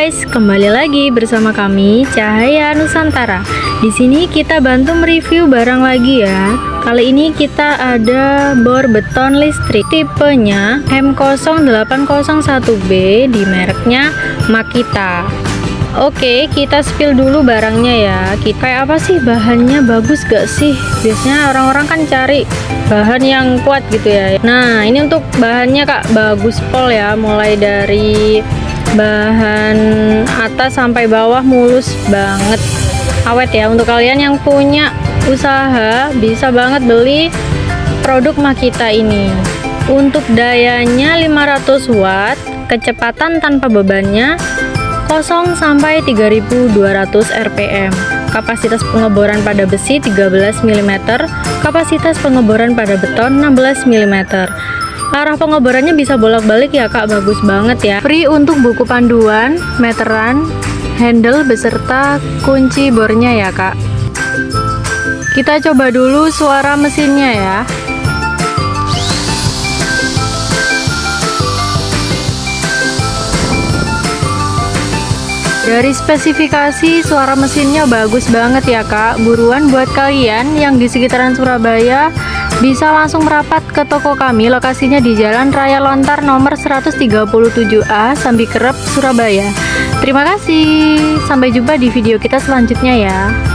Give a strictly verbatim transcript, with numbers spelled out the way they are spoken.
guys, kembali lagi bersama kami Cahaya Nusantara. Di sini kita bantu mereview barang lagi ya. Kali ini kita ada bor beton listrik tipenya M nol delapan nol satu B di mereknya Makita. Oke, kita spill dulu barangnya ya. Kita kayak apa sih, bahannya bagus gak sih? Biasanya orang-orang kan cari bahan yang kuat gitu ya. Nah, ini untuk bahannya Kak, bagus pol ya. Mulai dari bahan atas sampai bawah mulus banget, awet ya. Untuk kalian yang punya usaha bisa banget beli produk Makita ini. Untuk dayanya lima ratus watt, kecepatan tanpa bebannya nol sampai tiga ribu dua ratus R P M. Kapasitas pengeboran pada besi tiga belas milimeter, kapasitas pengeboran pada beton enam belas milimeter. Arah pengeborannya bisa bolak-balik ya Kak, bagus banget ya. Free untuk buku panduan, meteran, handle beserta kunci bornya ya Kak. Kita coba dulu suara mesinnya ya. Dari spesifikasi suara mesinnya bagus banget ya Kak. Buruan buat kalian yang di sekitaran Surabaya bisa langsung merapat ke toko kami. Lokasinya di Jalan Raya Lontar nomor seratus tiga puluh tujuh A, Sambikerep, Surabaya. Terima kasih. Sampai jumpa di video kita selanjutnya ya.